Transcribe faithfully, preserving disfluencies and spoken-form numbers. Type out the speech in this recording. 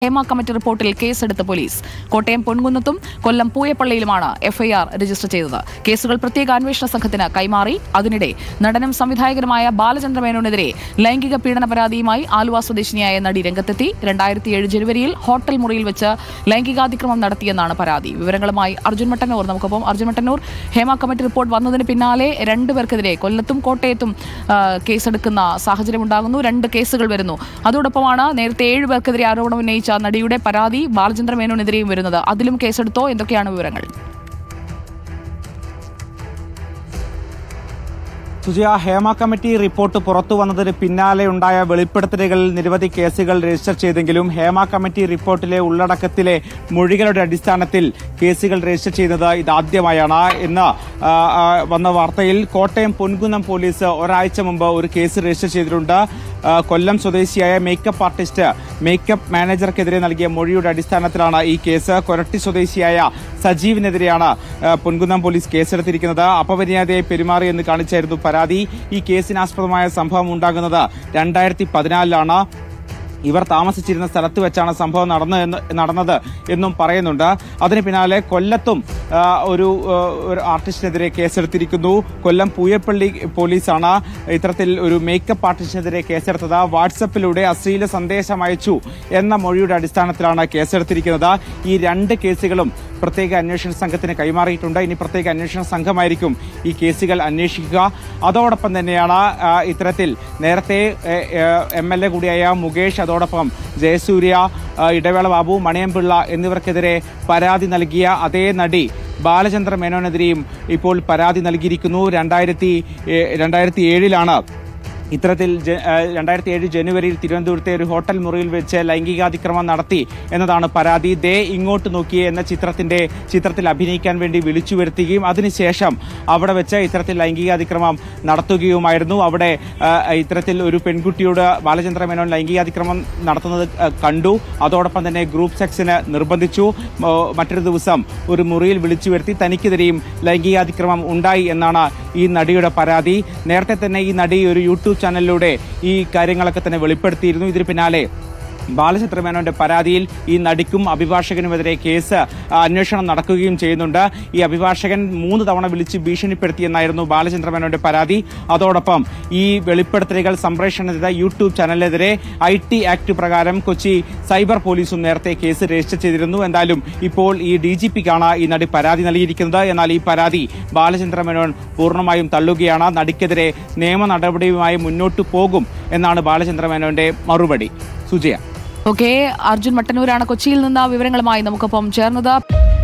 Hema committee റിപ്പോർട്ടിൽ കേസെടുത്ത police. Kottayam പൊൻകുന്നത്തും കൊല്ലം പൂയപ്പള്ളിയിലുമാണ് എഫ്ഐആർ രജിസ്റ്റർ ചെയ്തത്. കേസുകൾ പ്രത്യേക അന്വേഷണ സംഘത്തിന് കൈമാറി. അതിനിടെ നടനും സംവിധായകനുമായ ബാലചന്ദ്ര മേനോനെതിരെ ലൈംഗിക പീഡന പരാതിയുമായി ആലുവ സ്വദേശിനിയായ നടി രംഗത്തെത്തി. രണ്ടായിരത്തി ഏഴ് ജനുവരിയിൽ ഹോട്ടൽ മുറിയിൽ വെച്ച് ലൈംഗികാതിക്രമം നടത്തിയെന്നാണ് പരാതി. വിവരങ്ങളുമായി അർജുൻ മട്ടന്നൂർ നമുക്കൊപ്പം. അർജുൻ മട്ടന്നൂർ, ഹേമ കമ്മിറ്റി റിപ്പോർട്ട് വന്നതിന് പിന്നാലെ രണ്ടുപേർക്കെതിരെ കൊല്ലത്തും കോട്ടയത്തും കേസെടുക്കുന്ന സാഹചര്യം ഉണ്ടാകുന്നു. രണ്ട് കേസുകൾ വരുന്നു. അതോടൊപ്പമാണ് നേരത്തെ ഏഴ് പേർക്കെതിരെ ആരോപണം ഉന്നയിച്ച നടിയുടെ പരാതി ബാലചന്ദ്ര മേനോനെതിരെയും വരുന്നത്. അതിലും കേസെടുത്തോ? എന്തൊക്കെയാണ് വിവരങ്ങൾ? സുജിയ, ഹേമ കമ്മിറ്റി റിപ്പോർട്ട് പുറത്തു വന്നതിന് പിന്നാലെ ഉണ്ടായ വെളിപ്പെടുത്തലുകളിൽ നിരവധി കേസുകൾ രജിസ്റ്റർ ചെയ്തെങ്കിലും ഹേമ കമ്മിറ്റി റിപ്പോർട്ടിലെ ഉള്ളടക്കത്തിലെ മൊഴികളുടെ അടിസ്ഥാനത്തിൽ കേസുകൾ രജിസ്റ്റർ ചെയ്യുന്നത് ഇതാദ്യമായാണ്. ഇന്ന് വന്ന വാർത്തയിൽ കോട്ടയം പൊൻകുന്നം പോലീസ് ഒരാഴ്ച മുമ്പ് ഒരു കേസ് രജിസ്റ്റർ ചെയ്തിട്ടുണ്ട്. കൊല്ലം സ്വദേശിയായ മേക്കപ്പ് ആർട്ടിസ്റ്റ് മേക്കപ്പ് മാനേജർക്കെതിരെ നൽകിയ മൊഴിയുടെ അടിസ്ഥാനത്തിലാണ് ഈ കേസ്. കൊരട്ടി സ്വദേശിയായ സജീവിനെതിരെയാണ് പൊൻകുന്നം പോലീസ് കേസെടുത്തിരിക്കുന്നത്. അപമര്യാദയെ പെരുമാറിയെന്ന് കാണിച്ചായിരുന്നു പരാതി. ഈ കേസിനാസ്പദമായ സംഭവം ഉണ്ടാകുന്നത് രണ്ടായിരത്തി പതിനാലിലാണ്. ഇവർ താമസിച്ചിരുന്ന സ്ഥലത്ത് വെച്ചാണ് സംഭവം നടന്നത് എന്നും പറയുന്നുണ്ട്. അതിന് പിന്നാലെ കൊല്ലത്തും ഒരു ആർട്ടിസ്റ്റിനെതിരെ കേസെടുത്തിരിക്കുന്നു. കൊല്ലം പൂയപ്പള്ളി പോലീസാണ് ഇത്തരത്തിൽ ഒരു മേക്കപ്പ് ആർട്ടിസ്റ്റിനെതിരെ കേസെടുത്തത്. വാട്സപ്പിലൂടെ അശ്ലീല സന്ദേശം അയച്ചു എന്ന മൊഴിയുടെ അടിസ്ഥാനത്തിലാണ് കേസെടുത്തിരിക്കുന്നത്. ഈ രണ്ട് കേസുകളും പ്രത്യേക അന്വേഷണ സംഘത്തിന് കൈമാറിയിട്ടുണ്ട്. ഇനി പ്രത്യേക അന്വേഷണ സംഘമായിരിക്കും ഈ കേസുകൾ അന്വേഷിക്കുക. അതോടൊപ്പം തന്നെയാണ് ഇത്തരത്തിൽ നേരത്തെ എം എൽ എ കൂടിയായ മുകേഷ്, അതോടൊപ്പം ജയസൂര്യ, ഇടവേള ബാബു, മണിയംപിള്ള എന്നിവർക്കെതിരെ പരാതി നൽകിയ അതേ നടി ബാലചന്ദ്ര മേനോനെതിരെയും ഇപ്പോൾ പരാതി നൽകിയിരിക്കുന്നു. രണ്ടായിരത്തി രണ്ടായിരത്തി ഏഴിലാണ് ഇത്തരത്തിൽ രണ്ടായിരത്തി ഏഴ് ജനുവരിയിൽ തിരുവനന്തപുരത്തെ ഒരു ഹോട്ടൽ മുറിയിൽ വെച്ച് ലൈംഗികാതിക്രമം നടത്തി എന്നതാണ് പരാതി. ദേ ഇങ്ങോട്ട് നോക്കിയേ എന്ന ചിത്രത്തിന്റെ ചിത്രത്തിൽ അഭിനയിക്കാൻ വേണ്ടി വിളിച്ചു വരുത്തുകയും അതിനുശേഷം അവിടെ വെച്ച് ഇത്തരത്തിൽ ലൈംഗികാതിക്രമം നടത്തുകയുമായിരുന്നു. അവിടെ ഇത്തരത്തിൽ ഒരു പെൺകുട്ടിയോട് ബാലചന്ദ്ര മേനോൻ ലൈംഗികാതിക്രമം നടത്തുന്നത് കണ്ടു. അതോടൊപ്പം തന്നെ ഗ്രൂപ്പ് സെക്സിന് നിർബന്ധിച്ചു. മറ്റൊരു ദിവസം ഒരു മുറിയിൽ വിളിച്ചു വരുത്തി തനിക്കെതിരെയും ലൈംഗികാതിക്രമം ഉണ്ടായി എന്നാണ് ഈ നടിയുടെ പരാതി. നേരത്തെ തന്നെ ഈ നടി ഒരു യൂട്യൂബ് ചാനലിലൂടെ ഈ കാര്യങ്ങളൊക്കെ തന്നെ വെളിപ്പെടുത്തിയിരുന്നു. ഇതിന് പിന്നാലെ ബാലചന്ദ്ര മേനോന്റെ പരാതിയിൽ ഈ നടിക്കും അഭിഭാഷകനുമെതിരെ കേസ് അന്വേഷണം നടക്കുകയും ചെയ്യുന്നുണ്ട്. ഈ അഭിഭാഷകൻ മൂന്ന് തവണ വിളിച്ച് ഭീഷണിപ്പെടുത്തിയെന്നായിരുന്നു ബാലചന്ദ്ര മേനോന്റെ പരാതി. അതോടൊപ്പം ഈ വെളിപ്പെടുത്തലുകൾ സംപ്രേഷണം ചെയ്ത യൂട്യൂബ് ചാനലിനെതിരെ ഐ ടി ആക്ട് പ്രകാരം കൊച്ചി സൈബർ പോലീസും നേരത്തെ കേസ് രജിസ്റ്റർ ചെയ്തിരുന്നു. എന്തായാലും ഇപ്പോൾ ഈ ഡി ജി പിക്കാണ് ഈ നടി പരാതി നൽകിയിരിക്കുന്നത്. എന്നാൽ ഈ പരാതി ബാലചന്ദ്ര മേനോൻ പൂർണ്ണമായും തള്ളുകയാണ്. നടിക്കെതിരെ നിയമ നടപടിയുമായി മുന്നോട്ടു പോകും എന്നാണ് ബാലചന്ദ്ര മേനോന്റെ മറുപടി. സുജയ. ഓക്കെ, അർജുൻ മട്ടന്നൂരാണ് കൊച്ചിയിൽ നിന്ന് വിവരങ്ങളുമായി നമുക്കൊപ്പം ചേർന്നത്.